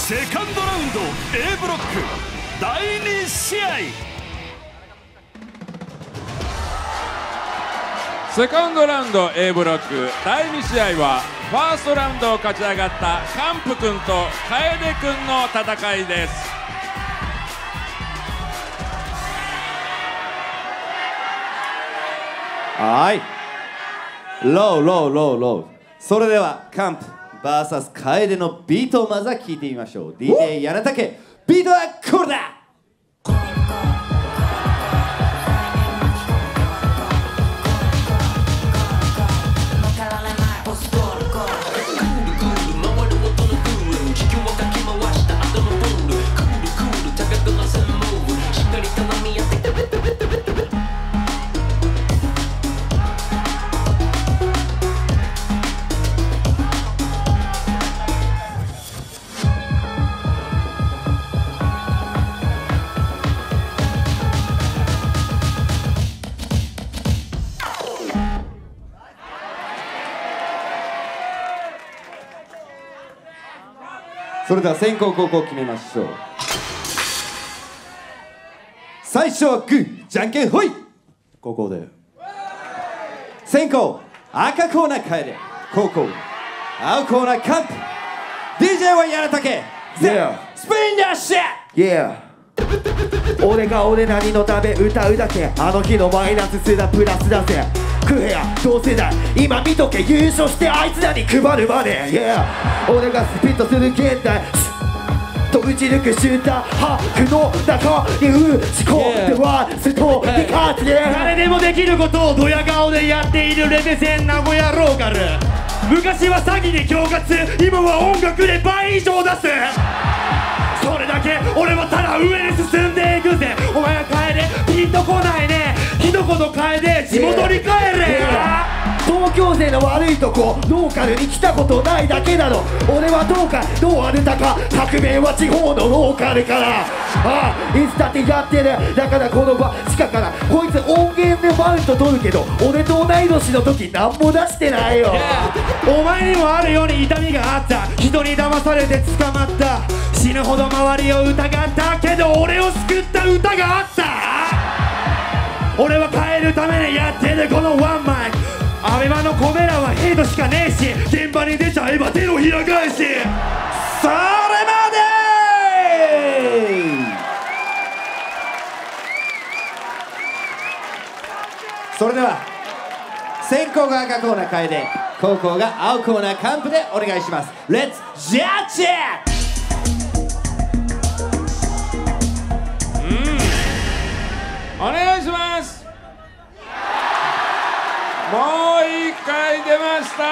セカンドラウンド A ブロック第2試合。 セカンドラウンド A ブロック第2試合はファーストラウンドを勝ち上がったカンプ君と楓君の戦いです。 はい、ローローローロー。それではカンプ VS 楓のビートをまずは聞いてみましょう。 DJ 柳武、ビートはこれだ。それでは先攻後攻決めましょう。最初はグーじゃんけんほい。後攻で先攻赤コーナー楓、後攻青コーナーカンプ。 DJ は柳武、スピンダッシュ。 俺が俺なりのため歌うだけ。あの日のマイナスすらプラスだぜ。クヘア同世代今見とけ、優勝してあいつらに配るまで、俺がスピットする現代と打ち抜くシューター、ハックの中に打ち込んではストーリー勝つ。誰でもできることをドヤ顔でやっているレベセン名古屋ローカル。昔は詐欺で恐喝、今は音楽で倍以上出す。それだけ俺はただ上に進んでいくぜ。お前は帰れ、ピンとこないね。ひどこと変えて地元に帰れ。東京勢の悪いとこローカルに来たことないだけだろ。俺はどうかどうあるたか、革命は地方のローカルから。いつだってやってる。だからこの場地下からこいつ音源でマウント取るけど、俺と同い年の時何も出してないよ。お前にもあるように痛みがあった。人に騙されて捕まった。死ぬほど周りを疑ったけど俺を救った歌があった。俺は変えるためにやってるこのワンマイク。アベマのコメ欄はヘイトしかねえし、現場に出ちゃえば手のひら返し。それまで。 それでは先攻が赤コーナー楓、後攻が青コーナーカンプでお願いします。レッツジャッジ。 お願いします。もう一回出ました。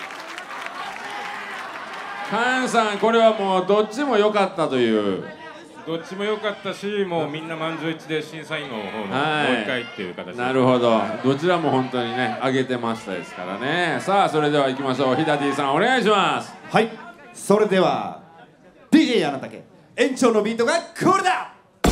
カンさん、これはもうどっちも良かったという。 どっちも良かったし、もうみんな満場一致で審査員の方ももう一回っていう形で。 なるほど、どちらも本当にね上げてましたですからね。さあそれでは行きましょう。ヒダディさんお願いします。 はい、それでは DJ 柳武、延長のビートがこれだ。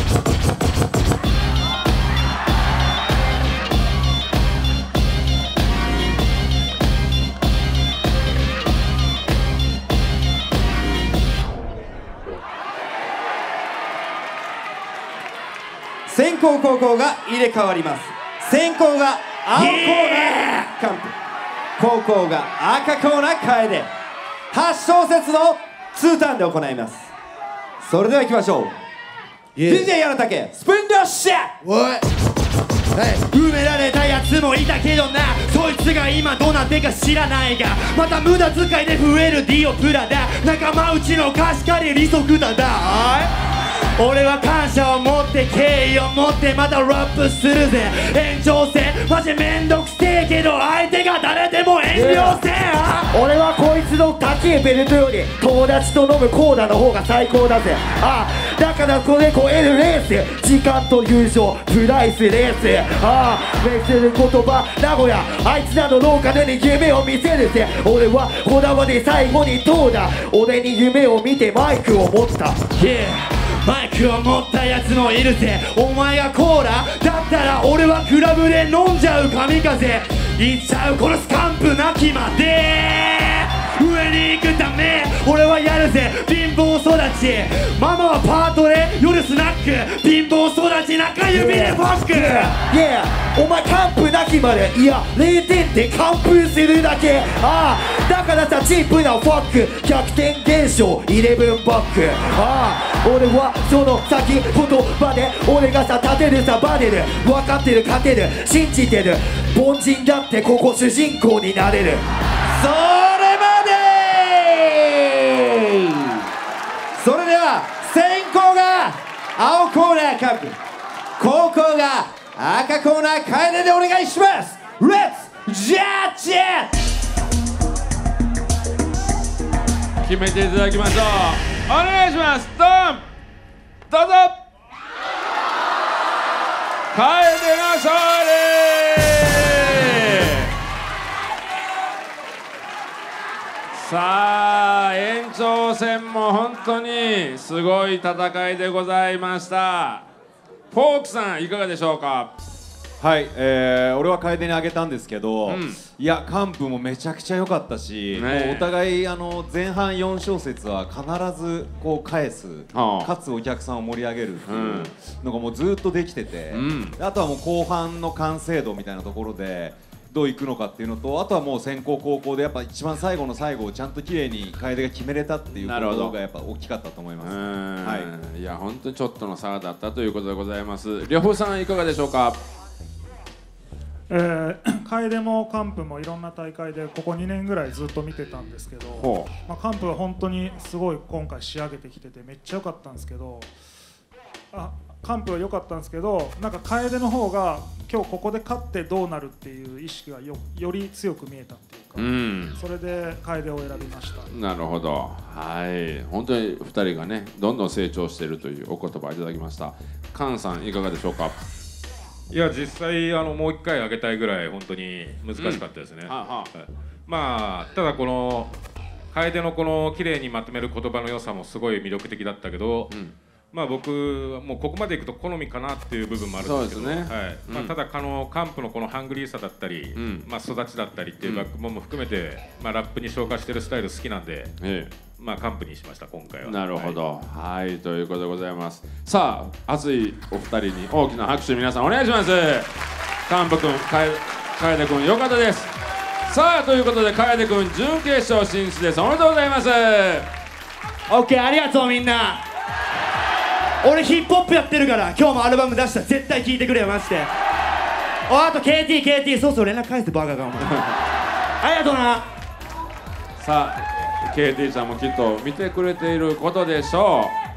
先攻後攻が入れ替わります。先攻が青コーナーカンプ、後攻が赤コーナー楓。8小節の2ターンで行います。それでは行きましょう。DJ 柳武、スピンダッシュ。 おい、埋められたやつもいたけどな、そいつが今どうなってか知らないが、また無駄遣いで増えるディオプラだ。仲間内の貸し借り利息だだ。俺は感謝を持って敬意を持ってまたラップするぜ。延長戦マジめんどくせえけど相手が誰でも遠慮せん。俺はこいつの高いベルトより友達と飲むコーラの方が最高だぜ。だからこれ超えるレース、時間と優勝プライスレース。メッセる言葉名古屋、あいつらのローカルに夢を見せるぜ。俺はこだわり最後にどうだ。俺に夢を見てマイクを持った、マイクを持ったやつもいるぜ。お前がコーラだったら俺はクラブで飲んじゃう神風。いっちゃうこのスカンプなきまで。上に行くため俺はやるぜ。 ちママはパートで夜スナック貧乏育ち中指でファック Yeah お前完封なきまでいや0点で完封するだけああだからさチープなファック逆転現象11バックああ俺はその先言葉で俺がさ立てるさバレる分かってる勝てる信じてる凡人だってここ主人公になれるそれまで。それでは先攻が青コーナーカンプ、後攻が赤コーナー楓でお願いします。レッツジャッジ。 決めていただきましょう。お願いします。ドンどうぞ。楓の勝利。さあ延長戦も本当にすごい戦いでございました。フォークさんいかがでしょうか。 はい、俺は楓にあげたんですけど、いや完封もめちゃくちゃ良かったし、もうお互い前半4小節は必ずこう返す、かつお客さんを盛り上げるっていうのがもうずっとできてて、あとはもう後半の完成度みたいなところでどういくのかっていうのと、あとはもう先攻後攻でやっぱ一番最後の最後をちゃんと綺麗に楓が決めれたっていうことがやっぱ大きかったと思います。はい、 いや本当にちょっとの差だったということでございます。呂布さんいかがでしょうか。 楓もカンプもいろんな大会でここ2年ぐらいずっと見てたんですけど、カンプは本当にすごい今回仕上げてきててめっちゃ良かったんですけど、カンプは良かったんですけど、なんか楓の方が今日ここで勝ってどうなるっていう意識が より強く見えたっていうか、それで楓を選びました。 なるほど、はい、本当に2人がねどんどん成長しているというお言葉をいただきました。カンさんいかがでしょうか。 いや実際もう一回あげたいぐらい本当に難しかったですね。まあただこの楓のこの綺麗にまとめる言葉の良さもすごい魅力的だったけど、まあ僕もうここまでいくと好みかなっていう部分もあるんですけど、ただカンプのこのハングリーさだったり、まあ育ちだったりっていうバックボーンも含めて、まあラップに昇華してるスタイル好きなんで、まあカンプにしました今回は。 なるほど、はい、ということでございます。さあ熱いお二人に大きな拍手皆さんお願いします。カンプ君、楓君よかったです。さあということで楓君準決勝進出です。おめでとうございます。 オッケー、ありがとうみんな。俺ヒップホップやってるから今日もアルバム出したら絶対聴いてくれよマジで。あと KT そうそう連絡返してバカがお前ありがとうな。 さあ KT ちゃんもきっと見てくれていることでしょう。